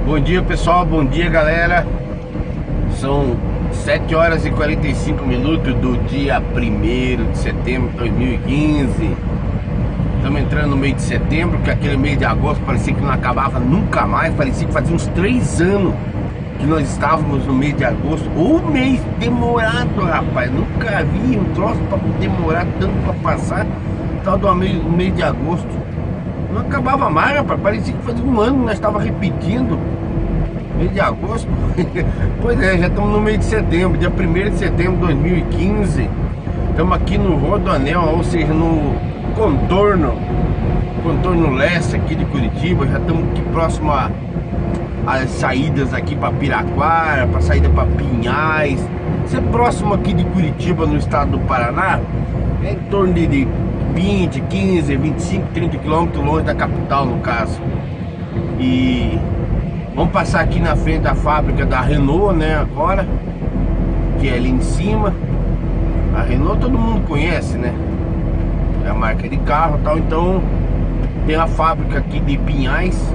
Bom dia, pessoal, bom dia, galera. São 7 horas e 45 minutos do dia 1º de setembro de 2015. Estamos entrando no mês de setembro, que aquele mês de agosto parecia que não acabava nunca mais. Parecia que fazia uns 3 anos que nós estávamos no mês de agosto. O mês demorado, rapaz. Nunca vi um troço para demorar tanto para passar. Tal do mês de agosto. Não acabava mais, rapaz. Parecia que fazia um ano que nós estávamos repetindo. Mês de agosto. Pois é, já estamos no mês de setembro. Dia 1º de setembro de 2015. Estamos aqui no Rodoanel, ou seja, no contorno leste aqui de Curitiba. Já estamos aqui próximo às saídas aqui para Piraquara, para saída para Pinhais. Isso é próximo aqui de Curitiba, no estado do Paraná. É em torno de 20, 15, 25, 30 quilômetros longe da capital, no caso. E vamos passar aqui na frente da fábrica da Renault, né, agora, que é ali em cima. A Renault todo mundo conhece, né? É a marca de carro e tal. Então tem a fábrica aqui de Pinhais.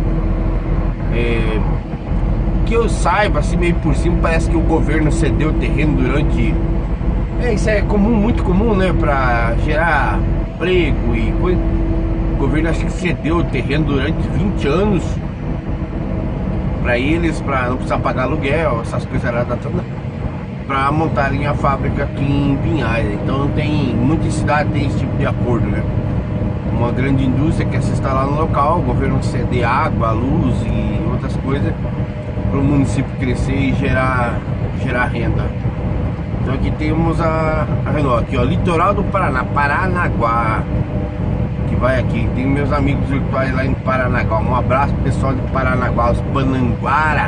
Que eu saiba, assim meio por cima, parece que o governo cedeu o terreno durante... isso é comum, muito comum, né? Pra gerar emprego e coisa. O governo acho que cedeu o terreno durante 20 anos pra eles, pra não precisar pagar aluguel, essas coisas lá da toda, pra montarem a fábrica aqui em Pinhais. Então não tem, muitas cidades tem esse tipo de acordo, né? Uma grande indústria quer se instalar no local, o governo ceder água, luz e outras coisas para o município crescer e gerar renda. Então aqui temos a Renault, aqui ó, litoral do Paraná, Paranaguá, que vai aqui. Tem meus amigos virtuais lá em Paranaguá. Um abraço pro pessoal de Paranaguá, os Pananguara.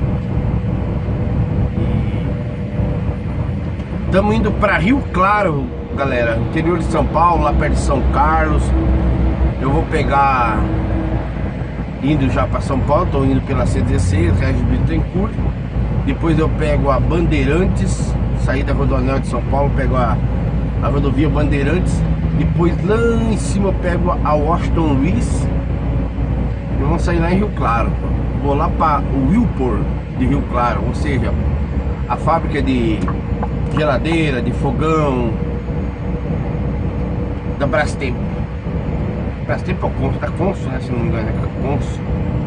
Estamos indo para Rio Claro, galera, interior de São Paulo, lá perto de São Carlos. Eu vou pegar, indo já para São Paulo, estou indo pela C16, Regis Bittencourt. Depois eu pego a Bandeirantes, sair da Rodoanel de São Paulo, pego a rodovia Bandeirantes. Depois lá em cima eu pego a Washington Luiz. E vamos sair lá em Rio Claro. Vou lá para o Wilpor de Rio Claro, ou seja, a fábrica de geladeira, de fogão da Brastemp. Brastemp é o Consul, da Consul, né, se não me engano, é Consul.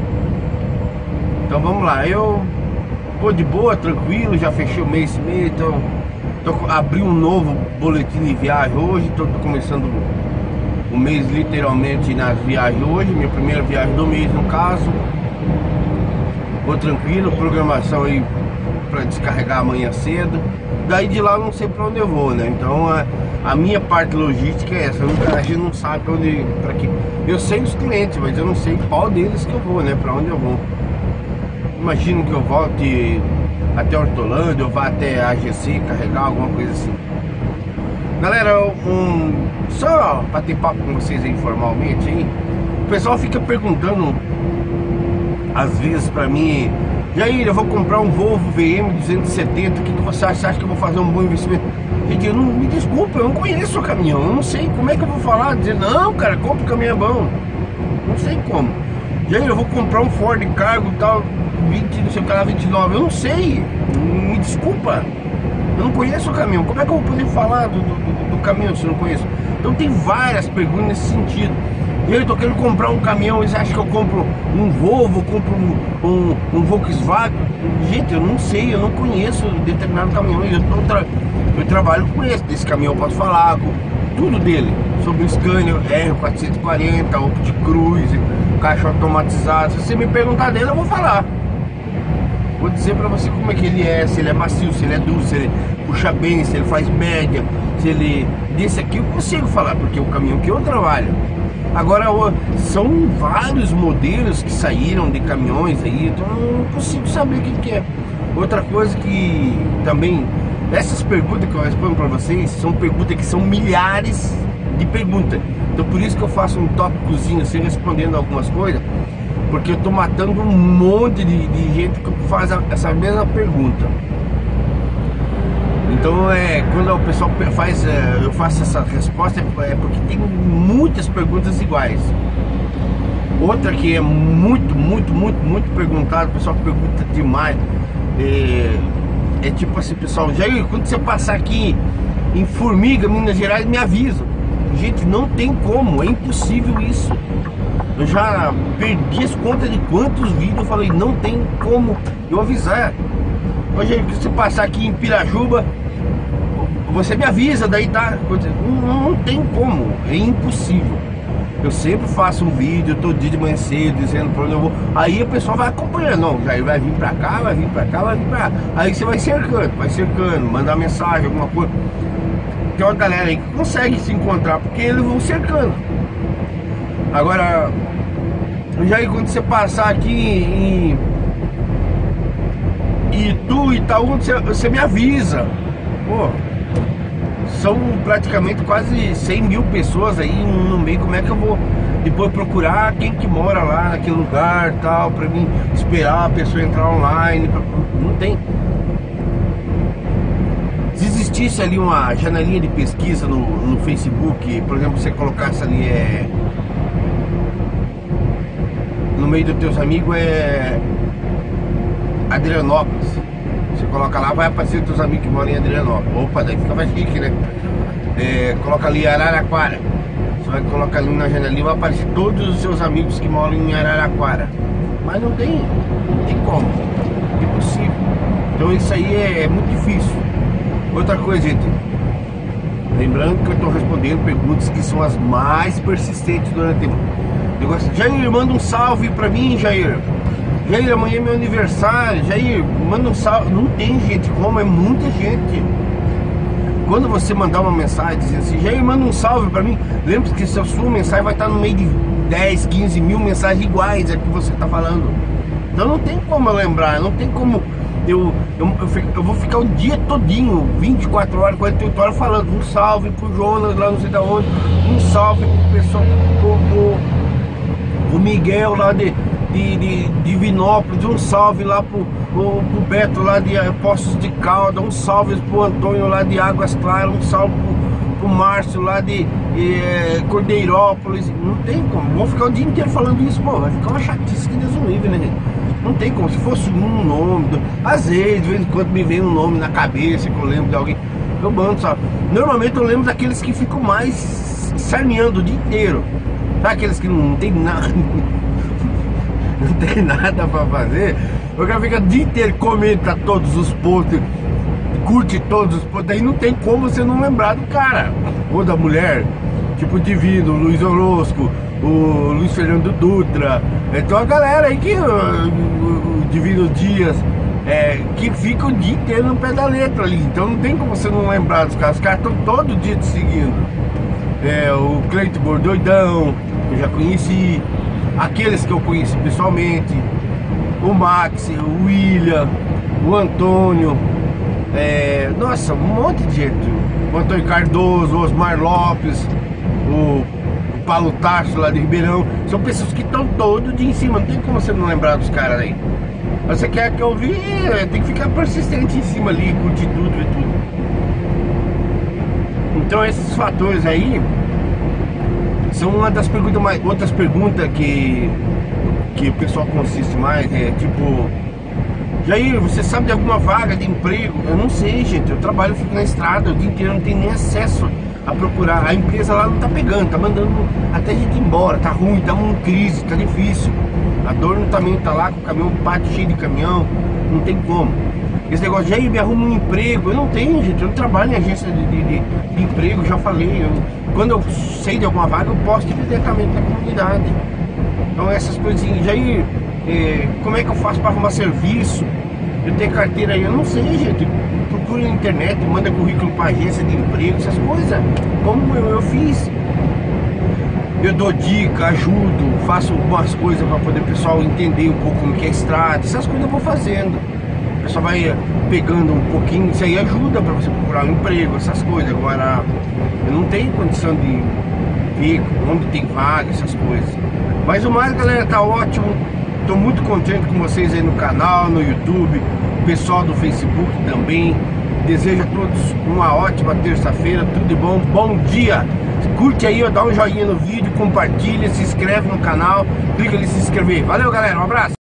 Então vamos lá, eu tô de boa, tranquilo, já fechei o mês esse mês, então abri um novo boletim de viagem hoje, tô começando o mês literalmente nas viagens hoje, minha primeira viagem do mês no caso. Vou tranquilo, programação aí para descarregar amanhã cedo. Daí de lá eu não sei para onde eu vou, né? Então a minha parte logística é essa. A gente não sabe para onde, para quê. Eu sei os clientes, mas eu não sei qual deles que eu vou, né? Para onde eu vou. Imagino que eu volte até Hortolândia, eu vá até a AGC carregar alguma coisa assim. Galera, só para ter papo com vocês aí informalmente aí, o pessoal fica perguntando às vezes para mim: Jair, eu vou comprar um Volvo VM 270, o que você acha? Você acha que eu vou fazer um bom investimento? Gente, eu não, me desculpa, eu não conheço o caminhão, eu não sei como é que eu vou falar, dizer, não, cara, compra o caminhão, é bom. Não sei como. Jair, eu vou comprar um Ford Cargo tal, 20, não sei o que lá, 29, eu não sei, me desculpa, eu não conheço o caminhão, como é que eu vou poder falar do caminhão se eu não conheço? Então tem várias perguntas nesse sentido. Eu tô querendo comprar um caminhão, você acha que eu compro um Volvo, compro um Volkswagen? Gente, eu não sei, eu não conheço determinado caminhão. Eu trabalho com esse caminhão, eu posso falar com tudo dele. Sobre o Scania R440, Opti Cruise, caixa automatizado. Se você me perguntar dele, eu vou falar. Vou dizer pra você como é que ele é, se ele é macio, se ele é duro, se ele puxa bem, se ele faz média, se ele... Desse aqui eu consigo falar, porque é o caminhão que eu trabalho. Agora, são vários modelos que saíram de caminhões aí, então eu não consigo saber o que é. Outra coisa que também, essas perguntas que eu respondo para vocês, são perguntas que são milhares de perguntas. Então por isso que eu faço um tópicozinho assim, respondendo algumas coisas, porque eu tô matando um monte de gente que faz essa mesma pergunta. Então quando o pessoal faz, eu faço essa resposta, é porque tem muitas perguntas iguais. Outra que é muito perguntado, o pessoal pergunta demais, é tipo assim, pessoal, Jair, quando você passar aqui em Formiga, Minas Gerais, me avisa. Gente, não tem como, é impossível isso. Eu já perdi as contas de quantos vídeos eu falei, não tem como eu avisar. Hoje, se você passar aqui em Pirajuba, você me avisa, daí tá. Não tem como, é impossível. Eu sempre faço um vídeo todo dia de manhã cedo, dizendo pra onde eu vou. Aí o pessoal vai acompanhando, não, já vai vir pra cá, vai vir pra cá, vai vir pra cá. Aí você vai cercando, mandar mensagem, alguma coisa. Tem uma galera aí que consegue se encontrar, porque eles vão cercando. Agora, já aí quando você passar aqui em Itu e tal, você me avisa. Pô, são praticamente quase 100 mil pessoas aí no meio. Como é que eu vou depois procurar quem que mora lá naquele lugar tal, pra mim esperar a pessoa entrar online? Não tem. Se existisse ali uma janelinha de pesquisa no Facebook, por exemplo, você colocasse ali no meio dos teus amigos Adrianópolis, você coloca lá, vai aparecer os teus amigos que moram em Adrianópolis. Opa, daí fica mais chique, né? Coloca ali Araraquara, você vai colocar ali na janelinha, vai aparecer todos os seus amigos que moram em Araraquara. Mas não tem como, é impossível. Então isso aí é muito difícil. Outra coisa, gente, lembrando que eu estou respondendo perguntas que são as mais persistentes durante o negócio. Jair, manda um salve pra mim, Jair. Jair, amanhã é meu aniversário. Jair, manda um salve. Não tem gente como, é muita gente. Quando você mandar uma mensagem dizendo assim, Jair, manda um salve pra mim, lembre-se que a sua mensagem vai estar no meio de 10, 15 mil mensagens iguais a que você está falando. Então não tem como eu lembrar, não tem como eu vou ficar o dia todinho, 24 horas, 48 horas falando um salve pro Jonas lá não sei da onde, um salve pro pessoal, pro Miguel lá de Divinópolis, um salve lá pro Beto lá de Poços de Calda, um salve pro Antônio lá de Águas Claras, um salve pro Márcio lá de Cordeirópolis. Não tem como, vou ficar o dia inteiro falando isso, pô, vai ficar uma chatice que Deus não livre, né, gente? Não tem como, se fosse um nome, às vezes, de vez em quando me vem um nome na cabeça que eu lembro de alguém, eu mando, sabe? Normalmente eu lembro daqueles que ficam mais sarneando o dia inteiro, sabe? Aqueles que não tem nada, não tem nada pra fazer, o cara fica o dia inteiro, comenta todos os posts, curte todos os posts, daí não tem como você não lembrar do cara, ou da mulher, tipo o Divino, o Luiz Orozco, o Luiz Fernando Dutra. Então a galera aí que o Divino Dias, que fica o dia inteiro no pé da letra ali. Então não tem como você não lembrar dos caras. Os caras estão todo dia te seguindo. O Cleito Bordoidão, que eu já conheci. Aqueles que eu conheci pessoalmente. O Max, o William, o Antônio. Nossa, um monte de gente. O Antônio Cardoso, o Osmar Lopes, o Paulo Tasso lá de Ribeirão. São pessoas que estão todo dia em cima. Não tem como você não lembrar dos caras aí. Você quer que eu vi, tem que ficar persistente em cima ali, curtir tudo e tudo. Então esses fatores aí são uma das perguntas mais. Outras perguntas que o pessoal consiste mais tipo, Jair, você sabe de alguma vaga de emprego? Eu não sei, gente, eu trabalho, fico na estrada o dia inteiro, não tenho nem acesso a procurar. A empresa lá não tá pegando, tá mandando até gente embora, tá ruim, tá uma crise, tá difícil. A Dorno também tá lá com o caminhão, o pátio cheio de caminhão, não tem como. Esse negócio de aí me arruma um emprego, eu não tenho, gente, eu não trabalho em agência de emprego, já falei. Quando eu sei de alguma vaga, eu posto diretamente na comunidade. Então essas coisinhas, Jair, como é que eu faço para arrumar serviço? Eu tenho carteira aí, eu não sei, gente. Procura na internet, manda currículo para agência de emprego, essas coisas. Como eu fiz. Eu dou dica, ajudo, faço algumas coisas para poder o pessoal entender um pouco como que é a estrada. Essas coisas eu vou fazendo. O pessoal vai pegando um pouquinho, isso aí ajuda para você procurar um emprego, essas coisas. Agora, eu não tenho condição de ver onde tem vaga, essas coisas. Mas o mais, galera, tá ótimo. Tô muito contente com vocês aí no canal, no YouTube, o pessoal do Facebook também. Desejo a todos uma ótima terça-feira, tudo de bom, bom dia! Curte aí, ó, dá um joinha no vídeo, compartilha, se inscreve no canal, clica ali em se inscrever. Valeu, galera, um abraço.